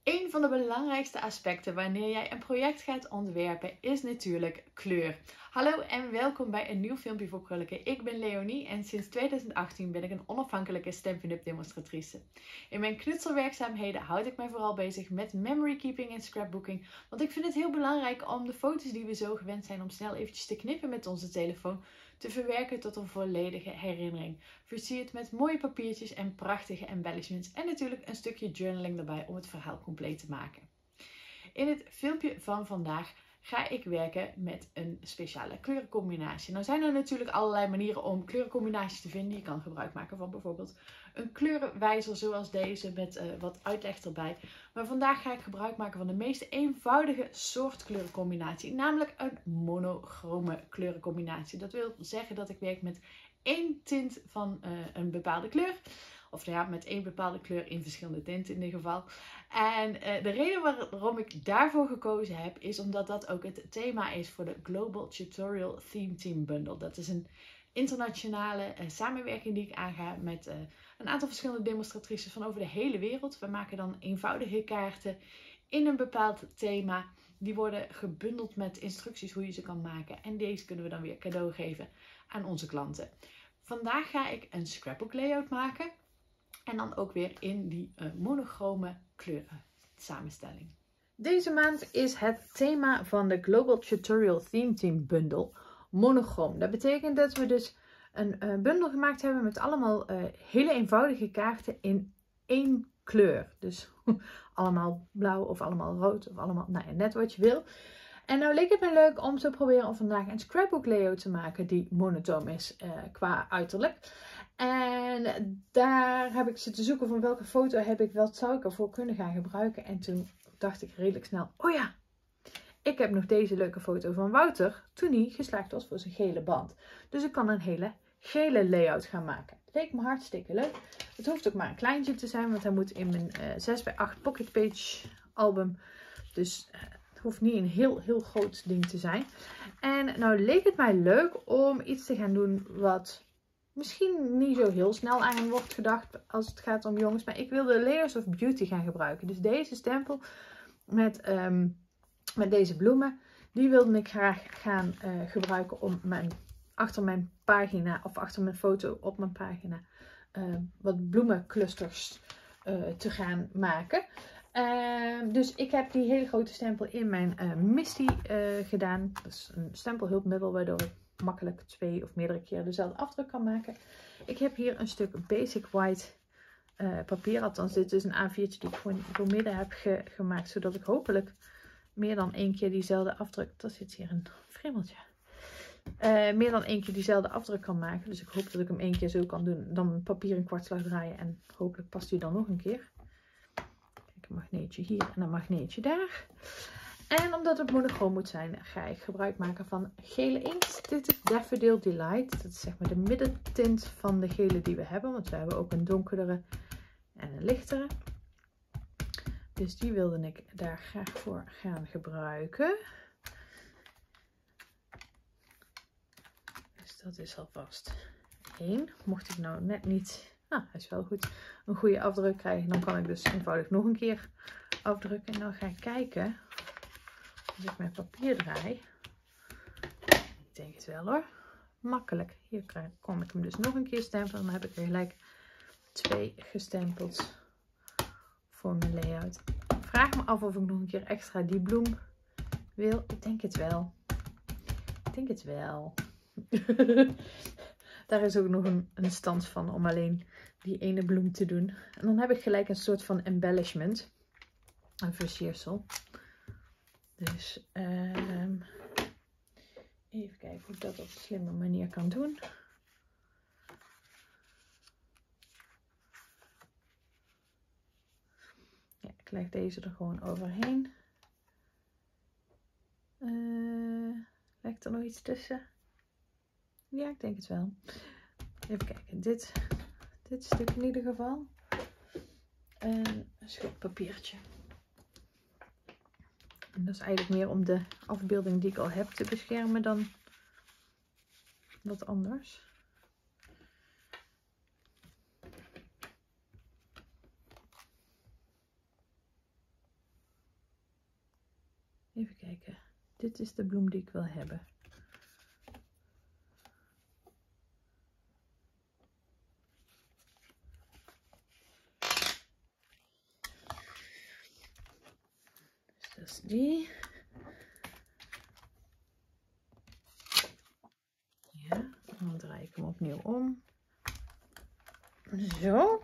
Een van de belangrijkste aspecten wanneer jij een project gaat ontwerpen is natuurlijk kleur. Hallo en welkom bij een nieuw filmpje voor krullijke. Ik ben Leonie en sinds 2018 ben ik een onafhankelijke Stampin' Up! Demonstratrice. In mijn knutselwerkzaamheden houd ik mij vooral bezig met memory keeping en scrapbooking. Want ik vind het heel belangrijk om de foto's die we zo gewend zijn om snel eventjes te knippen met onze telefoon te verwerken tot een volledige herinnering. Versierd met mooie papiertjes en prachtige embellishments en natuurlijk een stukje journaling erbij om het verhaal compleet te maken. In het filmpje van vandaag ga ik werken met een speciale kleurencombinatie. Nou zijn er natuurlijk allerlei manieren om kleurencombinaties te vinden. Je kan gebruik maken van bijvoorbeeld een kleurenwijzer zoals deze met wat uitleg erbij. Maar vandaag ga ik gebruik maken van de meest eenvoudige soort kleurencombinatie. Namelijk een monochrome kleurencombinatie. Dat wil zeggen dat ik werk met één tint van een bepaalde kleur. Of ja, met één bepaalde kleur in verschillende tinten in ieder geval. En de reden waarom ik daarvoor gekozen heb, is omdat dat ook het thema is voor de Global Tutorial Theme Team Bundle. Dat is een internationale samenwerking die ik aanga met een aantal verschillende demonstratrices van over de hele wereld. We maken dan eenvoudige kaarten in een bepaald thema. Die worden gebundeld met instructies hoe je ze kan maken. En deze kunnen we dan weer cadeau geven aan onze klanten. Vandaag ga ik een scrapbook layout maken. En dan ook weer in die monochrome kleuren samenstelling. Deze maand is het thema van de Global Tutorial Theme Team Bundle monochroom. Dat betekent dat we dus een bundel gemaakt hebben met allemaal hele eenvoudige kaarten in één kleur. Dus allemaal blauw of allemaal rood of allemaal, nou ja, net wat je wil. En nou leek het me leuk om te proberen om vandaag een scrapbook layout te maken die monotoom is qua uiterlijk. En daar heb ik zitten zoeken van welke foto heb ik, wat zou ik ervoor kunnen gaan gebruiken. En toen dacht ik redelijk snel, oh ja, ik heb nog deze leuke foto van Wouter toen hij geslaagd was voor zijn gele band. Dus ik kan een hele gele layout gaan maken. Leek me hartstikke leuk. Het hoeft ook maar een kleintje te zijn, want hij moet in mijn 6x8 pocket page album. Dus het hoeft niet een heel groot ding te zijn. En nou leek het mij leuk om iets te gaan doen wat misschien niet zo heel snel aan wordt gedacht als het gaat om jongens. Maar ik wilde Layers of Beauty gaan gebruiken. Dus deze stempel met deze bloemen. Die wilde ik graag gaan gebruiken om achter mijn pagina of achter mijn foto op mijn pagina wat bloemenclusters te gaan maken. Dus ik heb die hele grote stempel in mijn Misty gedaan. Dat is een stempelhulpmiddel waardoor ik makkelijk 2 of meerdere keer dezelfde afdruk kan maken. Ik heb hier een stuk Basic White papier. Althans, dit is een A4'tje die ik gewoon door midden heb gemaakt. Zodat ik hopelijk meer dan 1 keer diezelfde afdruk... Er zit hier een vremeltje. Meer dan 1 keer diezelfde afdruk kan maken. Dus ik hoop dat ik hem 1 keer zo kan doen. Dan papier een kwartslag draaien. En hopelijk past hij dan nog een keer. Kijk, een magneetje hier en een magneetje daar. En omdat het monochroom moet zijn, ga ik gebruik maken van gele inkt. Dit is Daffodil Delight. Dat is zeg maar de middentint van de gele die we hebben. Want we hebben ook een donkerdere en een lichtere. Dus die wilde ik daar graag voor gaan gebruiken. Dus dat is alvast 1. Mocht ik nou net niet... Nou, hij is wel goed. Een goede afdruk krijgen. Dan kan ik dus eenvoudig nog een keer afdrukken. En dan ga ik kijken... Als ik mijn papier draai, ik denk het wel hoor, makkelijk. Hier kon ik hem dus nog een keer stempelen. Dan heb ik er gelijk 2 gestempeld voor mijn layout. Ik vraag me af of ik nog een keer extra die bloem wil. Ik denk het wel. Ik denk het wel. Daar is ook nog een stand van om alleen die ene bloem te doen. En dan heb ik gelijk een soort van embellishment. Een versiersel. Dus even kijken hoe ik dat op een slimme manier kan doen. Ja, ik leg deze er gewoon overheen. Leg er nog iets tussen? Ja, ik denk het wel. Even kijken, dit stuk in ieder geval. En een schut papiertje. En dat is eigenlijk meer om de afbeelding die ik al heb te beschermen dan wat anders. Even kijken. Dit is de bloem die ik wil hebben. Dus dat is die. Ja, en dan draai ik hem opnieuw om. Zo.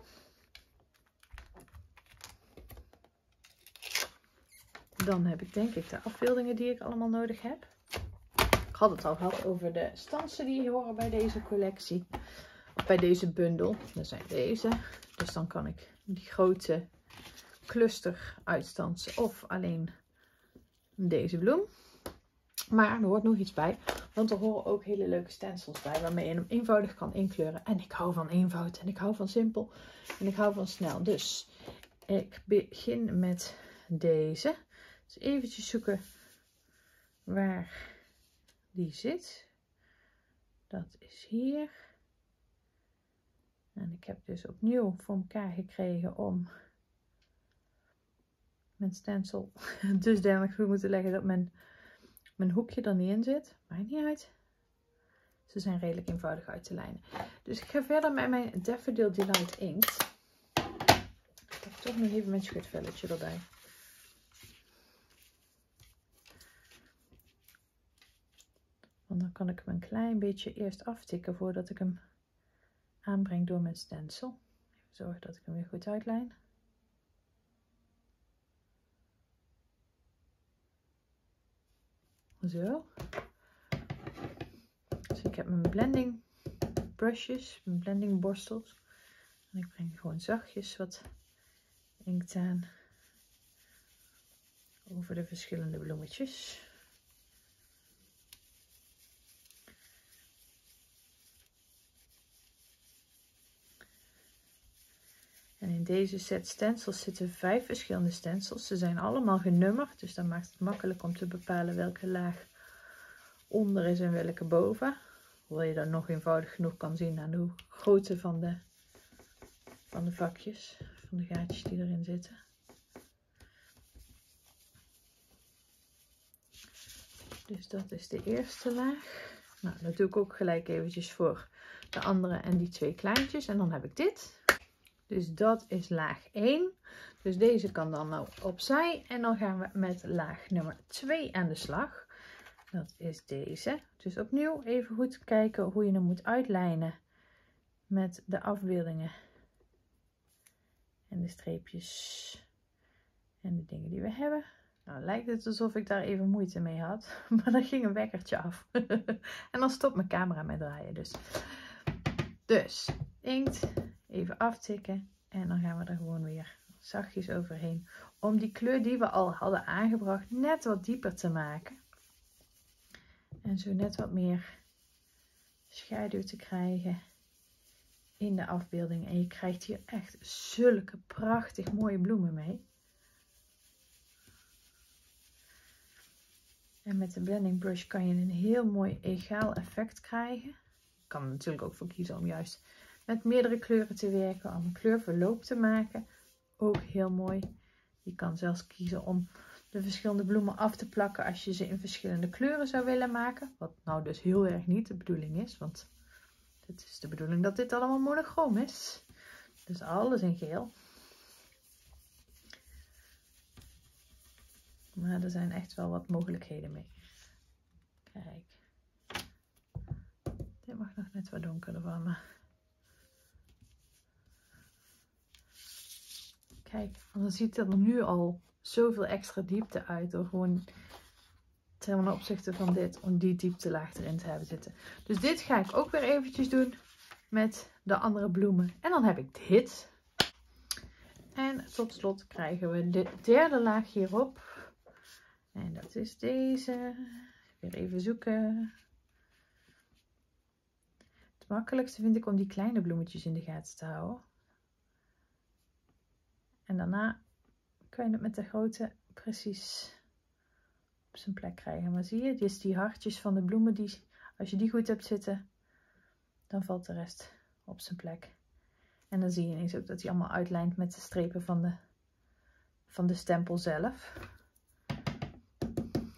Dan heb ik denk ik de afbeeldingen die ik allemaal nodig heb. Ik had het al gehad over de stansen die horen bij deze collectie. Of bij deze bundel. Dat zijn deze. Dus dan kan ik die grote cluster uitstansen. Of alleen deze bloem. Maar er hoort nog iets bij. Want er horen ook hele leuke stencils bij. Waarmee je hem eenvoudig kan inkleuren. En ik hou van eenvoud. En ik hou van simpel. En ik hou van snel. Dus ik begin met deze. Dus eventjes zoeken waar die zit. Dat is hier. En ik heb dus opnieuw voor elkaar gekregen om mijn stencil dusdanig goed moeten leggen dat mijn hoekje er niet in zit. Maakt niet uit. Ze zijn redelijk eenvoudig uit te lijnen. Dus ik ga verder met mijn Daffodil Delight Inkt. Ik heb toch nog even mijn schutvelletje erbij. Want dan kan ik hem een klein beetje eerst aftikken voordat ik hem aanbreng door mijn stencil. Even zorgen dat ik hem weer goed uitlijn. Zo. Dus ik heb mijn blending brushes, mijn blending borstels. En ik breng gewoon zachtjes wat inkt aan over de verschillende bloemetjes. En in deze set stencils zitten 5 verschillende stencils. Ze zijn allemaal genummerd, dus dat maakt het makkelijk om te bepalen welke laag onder is en welke boven. Hoewel je dat nog eenvoudig genoeg kan zien aan de grootte van de vakjes, van de gaatjes die erin zitten. Dus dat is de eerste laag. Nou, dat doe ik ook gelijk eventjes voor de andere en die 2 kleintjes. En dan heb ik dit. Dus dat is laag 1. Dus deze kan dan nou opzij. En dan gaan we met laag nummer 2 aan de slag. Dat is deze. Dus opnieuw even goed kijken hoe je hem moet uitlijnen met de afbeeldingen. En de streepjes. En de dingen die we hebben. Nou lijkt het alsof ik daar even moeite mee had. Maar dan ging een wekkertje af. En dan stopt mijn camera met draaien. Dus inkt. Even aftikken. En dan gaan we er gewoon weer zachtjes overheen. Om die kleur die we al hadden aangebracht net wat dieper te maken. En zo net wat meer schaduw te krijgen in de afbeelding. En je krijgt hier echt zulke prachtig mooie bloemen mee. En met de blending brush kan je een heel mooi egaal effect krijgen. Je kan er natuurlijk ook voor kiezen om juist met meerdere kleuren te werken. Om een kleurverloop te maken. Ook heel mooi. Je kan zelfs kiezen om de verschillende bloemen af te plakken als je ze in verschillende kleuren zou willen maken. Wat nou dus heel erg niet de bedoeling is. Want het is de bedoeling dat dit allemaal monochroom is. Dus alles in geel. Maar er zijn echt wel wat mogelijkheden mee. Kijk. Dit mag nog net wat donkerder van me. Kijk, dan ziet er nu al zoveel extra diepte uit. Door gewoon ten opzichte van dit, om die dieptelaag erin te hebben zitten. Dus dit ga ik ook weer eventjes doen met de andere bloemen. En dan heb ik dit. En tot slot krijgen we de derde laag hierop. En dat is deze. Weer even zoeken. Het makkelijkste vind ik om die kleine bloemetjes in de gaten te houden. En daarna kan je het met de grote precies op zijn plek krijgen. Maar zie je, dus die hartjes van de bloemen, als je die goed hebt zitten, dan valt de rest op zijn plek. En dan zie je ineens ook dat hij allemaal uitlijnt met de strepen van de stempel zelf.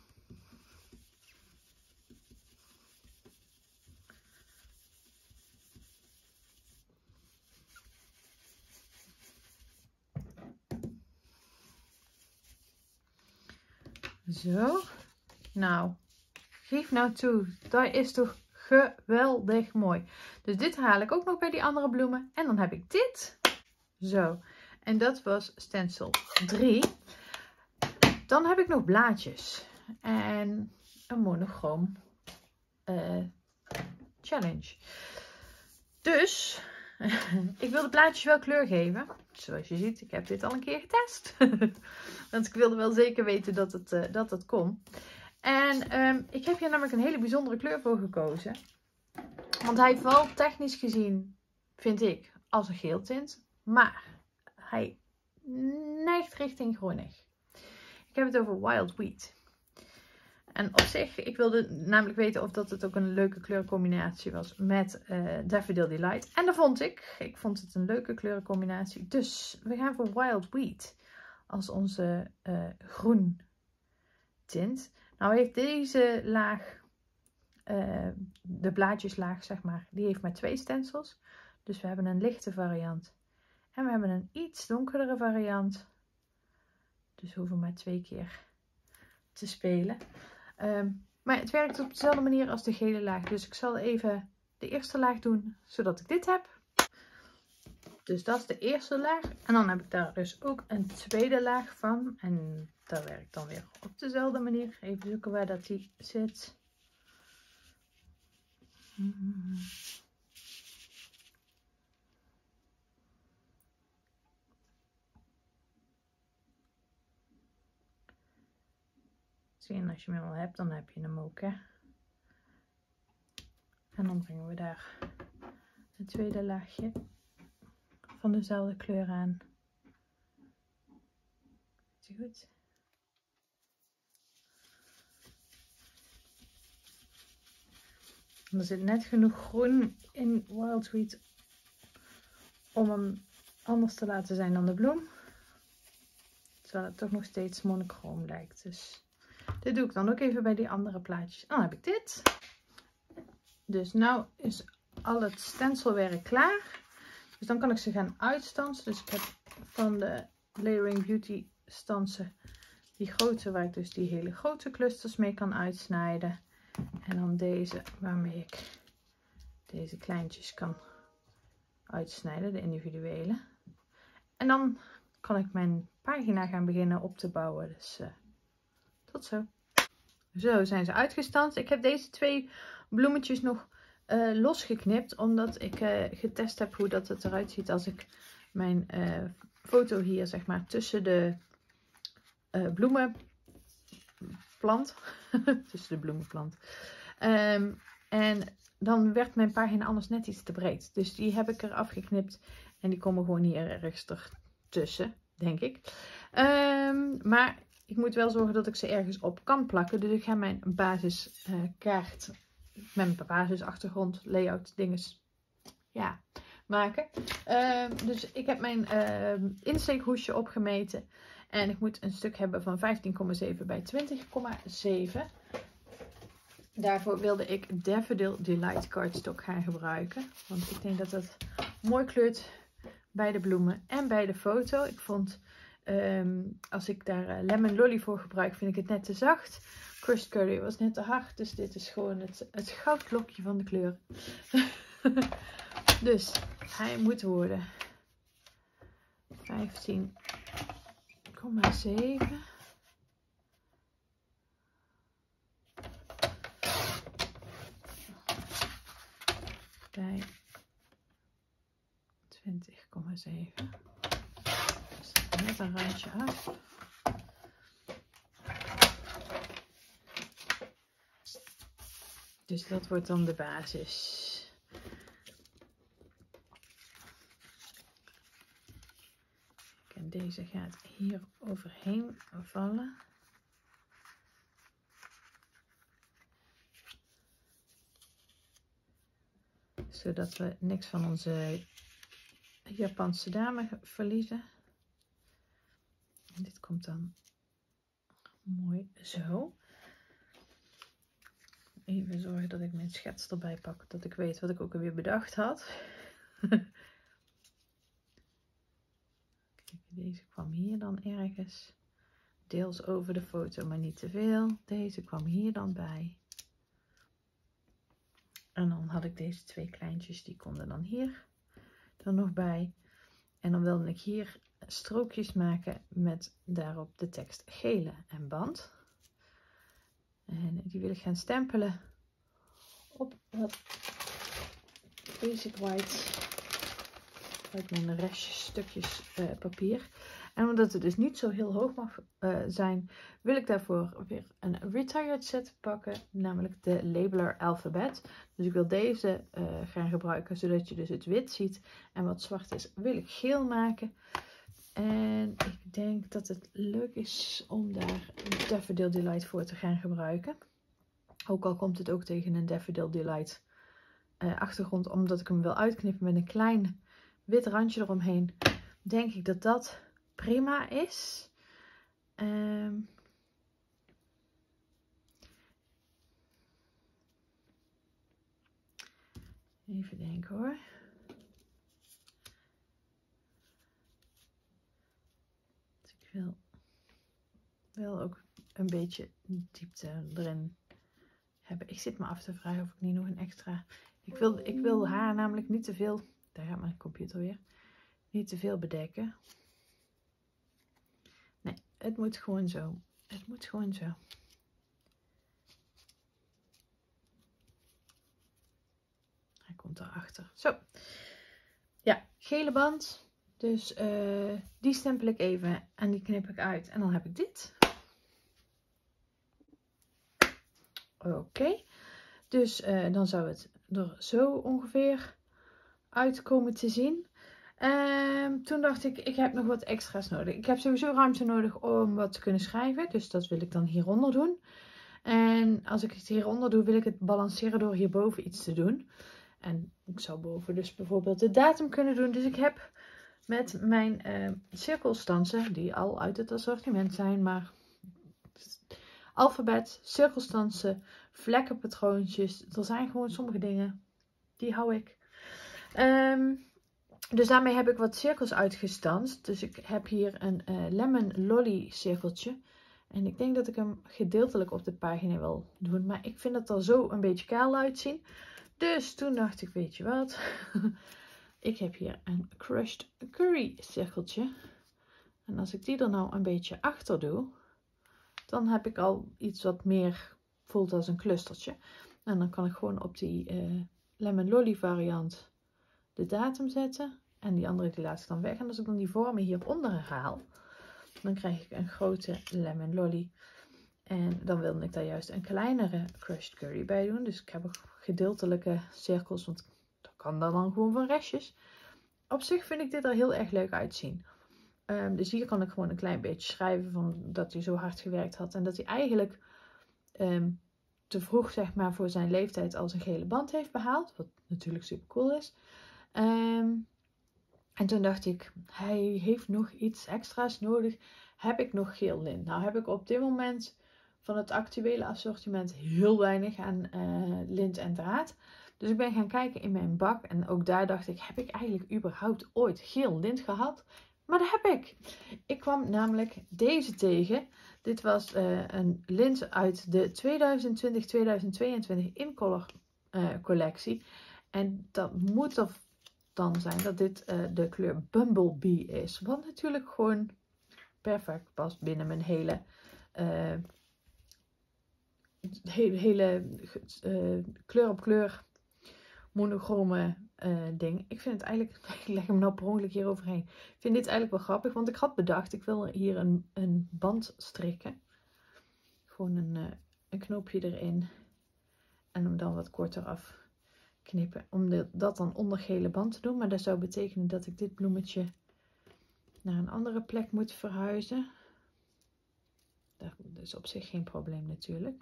Zo. Nou, geef nou toe. Dat is toch geweldig mooi. Dus dit haal ik ook nog bij die andere bloemen. En dan heb ik dit. Zo. En dat was stencil 3. Dan heb ik nog blaadjes. En een monochroom challenge. Dus ik wil de blaadjes wel kleur geven. Zoals je ziet, ik heb dit al een keer getest. Want ik wilde wel zeker weten dat het kon. En ik heb hier namelijk een hele bijzondere kleur voor gekozen. Want hij valt technisch gezien, vind ik, als een geel tint. Maar hij neigt richting groenig. Ik heb het over Wild Wheat. En op zich, ik wilde namelijk weten of dat het ook een leuke kleurcombinatie was met Daffodil Delight. En dat vond ik. Ik vond het een leuke kleurencombinatie. Dus we gaan voor Wild Wheat als onze groen tint. Nou heeft deze laag, de blaadjeslaag zeg maar, die heeft maar 2 stencils. Dus we hebben een lichte variant. En we hebben een iets donkerdere variant. Dus we hoeven maar 2 keer te spelen. Maar het werkt op dezelfde manier als de gele laag. Dus ik zal even de eerste laag doen, zodat ik dit heb. Dus dat is de eerste laag. En dan heb ik daar dus ook een tweede laag van. En dat werkt dan weer op dezelfde manier. Even zoeken waar dat die zit. Zie je, als je hem al hebt, dan heb je hem ook, hè. En dan brengen we daar het tweede laagje van dezelfde kleur aan. Is die goed? Er zit net genoeg groen in Wild Wheat om hem anders te laten zijn dan de bloem. Terwijl het toch nog steeds monochroom lijkt. Dus dit doe ik dan ook even bij die andere plaatjes. Dan heb ik dit. Dus nu is al het stencilwerk klaar. Dus dan kan ik ze gaan uitstansen. Dus ik heb van de Layering Beauty stansen die grote waar ik dus die hele grote clusters mee kan uitsnijden. En dan deze waarmee ik deze kleintjes kan uitsnijden, de individuele. En dan kan ik mijn pagina gaan beginnen op te bouwen. Dus tot zo. Zo zijn ze uitgestanst. Ik heb deze 2 bloemetjes nog losgeknipt. Omdat ik getest heb hoe dat het eruit ziet als ik mijn foto hier zeg maar tussen de bloemenplant. Tussen de bloemenplant. En dan werd mijn pagina anders net iets te breed. Dus die heb ik eraf geknipt. En die komen gewoon hier ergens ertussen, denk ik. Maar ik moet wel zorgen dat ik ze ergens op kan plakken. Dus ik ga mijn basiskaart met mijn basisachtergrond, layout, dinges, ja, maken. Dus ik heb mijn insteekhoesje opgemeten. En ik moet een stuk hebben van 15,7 bij 20,7. Daarvoor wilde ik Daffodil Delight cardstock gaan gebruiken. Want ik denk dat dat mooi kleurt bij de bloemen en bij de foto. Ik vond, als ik daar Lemon Lolly voor gebruik, vind ik het net te zacht. Crushed Curry was net te hard. Dus dit is gewoon het goudklokje van de kleur. Dus hij moet worden 15,7 bij 20,7. Dus net een randje af. Dus dat wordt dan de basis. En deze gaat hier overheen vallen. Zodat we niks van onze Japanse dame verliezen. En dit komt dan mooi zo. Even zorgen dat ik mijn schets erbij pak. Dat ik weet wat ik ook alweer bedacht had. Kijk, deze kwam hier dan ergens Deels over de foto, maar niet te veel. Deze kwam hier dan bij. En dan had ik deze twee kleintjes, die konden dan hier dan nog bij. En dan wilde ik hier strookjes maken met daarop de tekst gele en band. En die wil ik gaan stempelen op wat basic white uit mijn restjes stukjes papier. En omdat het dus niet zo heel hoog mag zijn, wil ik daarvoor weer een retired set pakken, namelijk de Labeler Alphabet. Dus ik wil deze gaan gebruiken, zodat je dus het wit ziet. En wat zwart is, wil ik geel maken. En ik denk dat het leuk is om daar een Daffodil Delight voor te gaan gebruiken. Ook al komt het ook tegen een Daffodil Delight achtergrond, omdat ik hem wil uitknippen met een klein wit randje eromheen, denk ik dat dat prima is. Even denken hoor. Ik wil wel ook een beetje diepte erin hebben. Ik zit me af te vragen of ik niet nog een extra... Ik wil haar namelijk niet te veel... Daar gaat mijn computer weer. Niet te veel bedekken. Nee, het moet gewoon zo. Het moet gewoon zo. Hij komt daarachter. Zo. Ja, gele band. Dus die stempel ik even en die knip ik uit. En dan heb ik dit. Oké. Dus dan zou het er zo ongeveer uitkomen te zien. Toen dacht ik heb nog wat extra's nodig. Ik heb sowieso ruimte nodig om wat te kunnen schrijven. Dus dat wil ik dan hieronder doen. En als ik het hieronder doe, wil ik het balanceren door hierboven iets te doen. En ik zou boven dus bijvoorbeeld de datum kunnen doen. Dus ik heb met mijn cirkelstansen, die al uit het assortiment zijn, maar alfabet, cirkelstansen, vlekkenpatroontjes. Er zijn gewoon sommige dingen, die hou ik. Dus daarmee heb ik wat cirkels uitgestanst. Dus ik heb hier een lemon lolly cirkeltje. En ik denk dat ik hem gedeeltelijk op de pagina wil doen. Maar ik vind het er zo een beetje kaal uitzien. Dus toen dacht ik, weet je wat. Ik heb hier een crushed curry cirkeltje. En als ik die er nou een beetje achter doe. Dan heb ik al iets wat meer voelt als een clustertje. En dan kan ik gewoon op die lemon lolly variant de datum zetten. En die andere die laat ik dan weg. En als ik dan die vormen hieronder haal, dan krijg ik een grote lemon lolly. En dan wilde ik daar juist een kleinere crushed curry bij doen. Dus ik heb ook gedeeltelijke cirkels, want dat kan dan gewoon van restjes. Op zich vind ik dit er heel erg leuk uitzien. Dus hier kan ik gewoon een klein beetje schrijven van dat hij zo hard gewerkt had. En dat hij eigenlijk te vroeg, zeg maar, voor zijn leeftijd al zijn gele band heeft behaald. Wat natuurlijk super cool is. En toen dacht ik, hij heeft nog iets extra's nodig. Heb ik nog geel lint? Nou heb ik op dit moment van het actuele assortiment heel weinig aan lint en draad. Dus ik ben gaan kijken in mijn bak. En ook daar dacht ik, heb ik eigenlijk überhaupt ooit geel lint gehad? Maar dat heb ik. Ik kwam namelijk deze tegen. Dit was een lint uit de 2020-2022 InColor collectie. En dat moet er dan zijn dat dit de kleur Bumblebee is. Wat natuurlijk gewoon perfect past binnen mijn hele kleur op kleur monochrome ding. Ik vind het eigenlijk, ik leg hem nou per ongeluk hier overheen. Ik vind dit eigenlijk wel grappig, want ik had bedacht, ik wil hier een band strikken. Gewoon een knoopje erin en hem dan wat korter afknippen. Om dat dan onder gele band te doen, maar dat zou betekenen dat ik dit bloemetje naar een andere plek moet verhuizen. Dat is op zich geen probleem natuurlijk.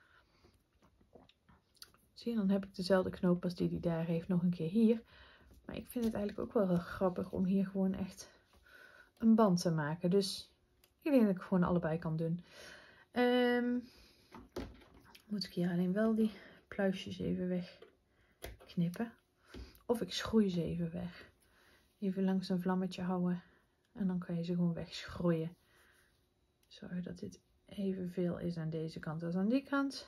Zie je, dan heb ik dezelfde knoop als die daar heeft nog een keer hier. Maar ik vind het eigenlijk ook wel grappig om hier gewoon echt een band te maken. Dus ik denk dat ik gewoon allebei kan doen. Moet ik hier alleen wel die pluisjes even wegknippen. Of ik schroei ze even weg. Even langs een vlammetje houden. En dan kan je ze gewoon wegschroeien. Zo. Zorg dat dit evenveel is aan deze kant als aan die kant.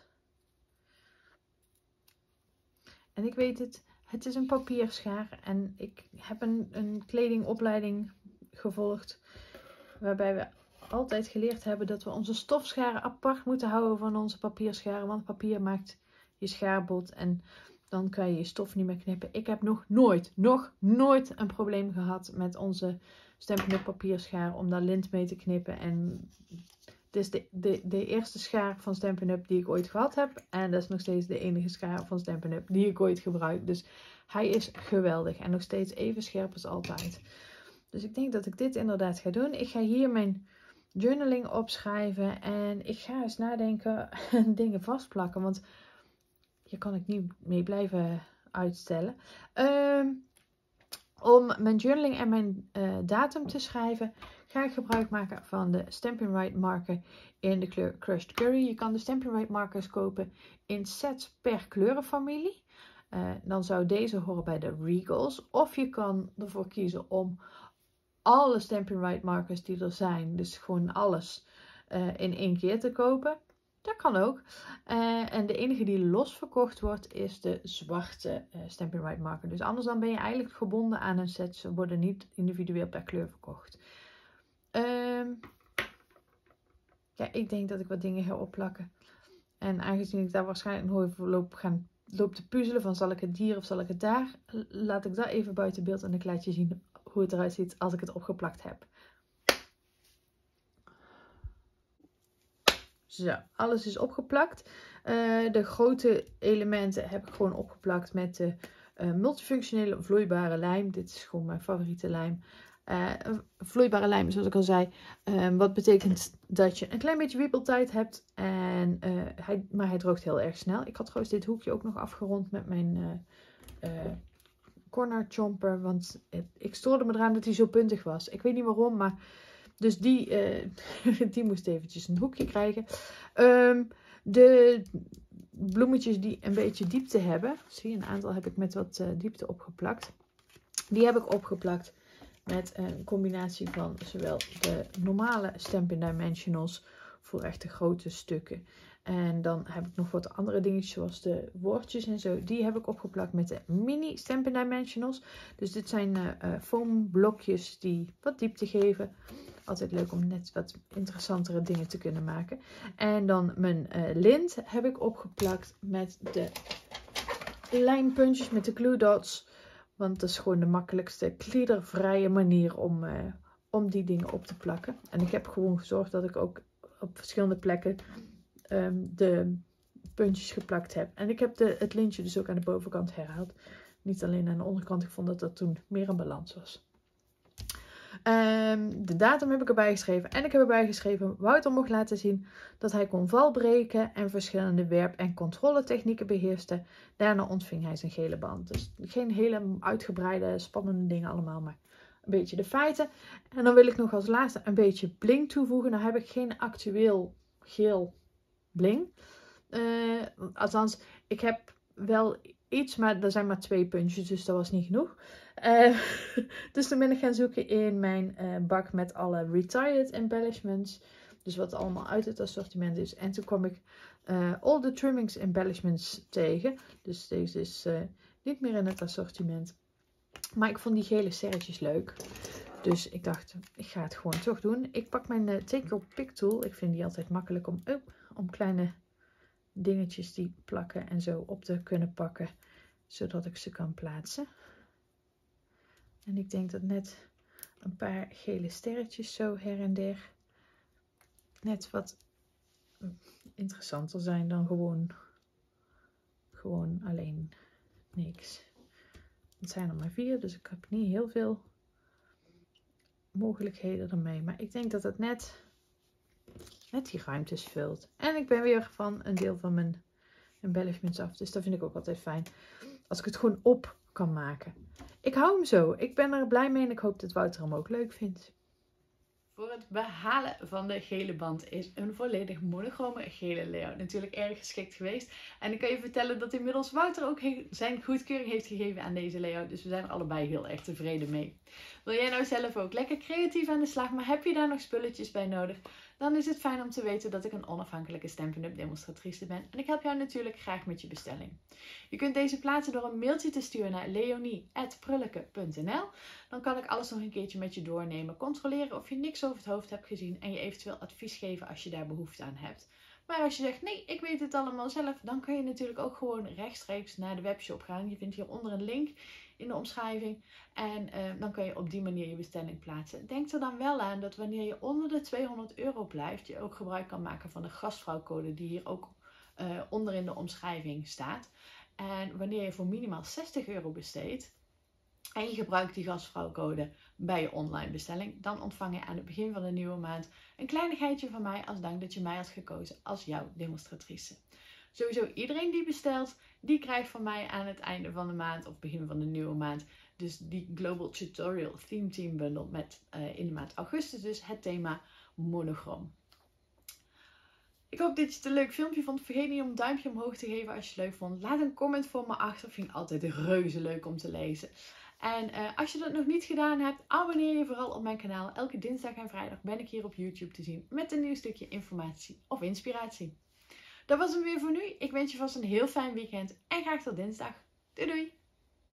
En ik weet het is een papierschaar. En ik heb een kledingopleiding gevolgd. Waarbij we altijd geleerd hebben dat we onze stofscharen apart moeten houden van onze papierscharen. Want papier maakt je schaar bot en dan kan je je stof niet meer knippen. Ik heb nog nooit een probleem gehad met onze Stampin' Up! Papierschaar om daar lint mee te knippen. En het is de eerste schaar van Stampin' Up! Die ik ooit gehad heb. En dat is nog steeds de enige schaar van Stampin' Up! Die ik ooit gebruik. Dus hij is geweldig en nog steeds even scherp als altijd. Dus ik denk dat ik dit inderdaad ga doen. Ik ga hier mijn journaling opschrijven. En ik ga eens nadenken en dingen vastplakken. Want hier kan ik niet mee blijven uitstellen. Om mijn journaling en mijn datum te schrijven, ga ik gebruik maken van de Stampin' Right marker in de kleur Crushed Curry. Je kan de Stampin' Right markers kopen in sets per kleurenfamilie. Dan zou deze horen bij de Regals. Of je kan ervoor kiezen om alle Stampin' Right markers die er zijn, dus gewoon alles, in één keer te kopen. Dat kan ook. En de enige die los verkocht wordt is de zwarte Stampin' Right marker. Dus anders dan ben je eigenlijk gebonden aan een set. Ze worden niet individueel per kleur verkocht. Ja, ik denk dat ik wat dingen ga opplakken. En aangezien ik daar waarschijnlijk nog even loop te puzzelen van zal ik het hier of zal ik het daar. Laat ik dat even buiten beeld en ik laat je zien hoe het eruit ziet als ik het opgeplakt heb. Zo, alles is opgeplakt. De grote elementen heb ik gewoon opgeplakt met de multifunctionele vloeibare lijm. Dit is gewoon mijn favoriete lijm. Vloeibare lijm, zoals ik al zei. Wat betekent dat je een klein beetje wiebeltijd hebt. Maar hij droogt heel erg snel. Ik had trouwens dit hoekje ook nog afgerond met mijn corner chomper. Want ik stoorde me eraan dat hij zo puntig was. Ik weet niet waarom, maar... Dus die moest eventjes een hoekje krijgen. De bloemetjes die een beetje diepte hebben. Zie je, een aantal heb ik met wat diepte opgeplakt. Die heb ik opgeplakt met een combinatie van zowel de normale Stampin' Dimensionals voor echt de grote stukken. En dan heb ik nog wat andere dingetjes zoals de woordjes en zo. Die heb ik opgeplakt met de mini Stampin' Dimensionals. Dus dit zijn foam blokjes die wat diepte geven. Altijd leuk om net wat interessantere dingen te kunnen maken. En dan mijn lint heb ik opgeplakt met de lijnpuntjes met de glue dots. Want dat is gewoon de makkelijkste kliedervrije manier om die dingen op te plakken. En ik heb gewoon gezorgd dat ik ook op verschillende plekken de puntjes geplakt heb. En ik heb het lintje dus ook aan de bovenkant herhaald. Niet alleen aan de onderkant. Ik vond dat dat toen meer een balans was. De datum heb ik erbij geschreven. En ik heb erbij geschreven: Wouter mocht laten zien dat hij kon valbreken en verschillende werp- en controletechnieken beheerste. Daarna ontving hij zijn gele band. Dus geen hele uitgebreide, spannende dingen allemaal, maar een beetje de feiten. En dan wil ik nog als laatste een beetje bling toevoegen. Nou heb ik geen actueel geel bling. Althans, ik heb wel iets, maar er zijn maar 2 puntjes, dus dat was niet genoeg. Dus toen ben ik gaan zoeken in mijn bak met alle retired embellishments. Dus wat allemaal uit het assortiment is. En toen kwam ik All the Trimmings Embellishments tegen. Dus deze is niet meer in het assortiment. Maar ik vond die gele sterretjes leuk. Dus ik dacht, ik ga het gewoon toch doen. Ik pak mijn Take Your Pick tool. Ik vind die altijd makkelijk om kleine dingetjes die plakken en zo op te kunnen pakken. Zodat ik ze kan plaatsen. En ik denk dat net een paar gele sterretjes zo her en der net wat interessanter zijn dan gewoon alleen niks. Het zijn er maar 4, dus ik heb niet heel veel mogelijkheden ermee. Maar ik denk dat het net die ruimtes vult. En ik ben weer van een deel van mijn embellishments af. Dus dat vind ik ook altijd fijn. Als ik het gewoon op kan maken. Ik hou hem zo. Ik ben er blij mee en ik hoop dat Wouter hem ook leuk vindt. Voor het behalen van de gele band is een volledig monochrome gele layout natuurlijk erg geschikt geweest. En ik kan je vertellen dat inmiddels Wouter ook zijn goedkeuring heeft gegeven aan deze layout. Dus we zijn er allebei heel erg tevreden mee. Wil jij nou zelf ook lekker creatief aan de slag, maar heb je daar nog spulletjes bij nodig? dan is het fijn om te weten dat ik een onafhankelijke Stampin' Up! Demonstratrice ben. En ik help jou natuurlijk graag met je bestelling. Je kunt deze plaatsen door een mailtje te sturen naar leonie@prulleke.nl. Dan kan ik alles nog een keertje met je doornemen. Controleren of je niks over het hoofd hebt gezien en je eventueel advies geven als je daar behoefte aan hebt. Maar als je zegt, nee, ik weet het allemaal zelf, dan kan je natuurlijk ook gewoon rechtstreeks naar de webshop gaan. Je vindt hieronder een link in de omschrijving en dan kan je op die manier je bestelling plaatsen. Denk er dan wel aan dat wanneer je onder de €200 blijft, je ook gebruik kan maken van de gastvrouwcode die hier ook onder in de omschrijving staat. En wanneer je voor minimaal €60 besteedt en je gebruikt die gastvrouwcode bij je online bestelling, dan ontvang je aan het begin van de nieuwe maand een kleinigheidje van mij als dank dat je mij had gekozen als jouw demonstratrice. Sowieso iedereen die bestelt, die krijgt van mij aan het einde van de maand of begin van de nieuwe maand dus die Global Tutorial Theme Team Bundle met in de maand augustus dus het thema monochroom. Ik hoop dat je het een leuk filmpje vond. Vergeet niet om een duimpje omhoog te geven als je het leuk vond. Laat een comment voor me achter. Vind ik altijd reuze leuk om te lezen. En als je dat nog niet gedaan hebt, abonneer je vooral op mijn kanaal. Elke dinsdag en vrijdag ben ik hier op YouTube te zien met een nieuw stukje informatie of inspiratie. Dat was hem weer voor nu. Ik wens je vast een heel fijn weekend en graag tot dinsdag. Doei doei!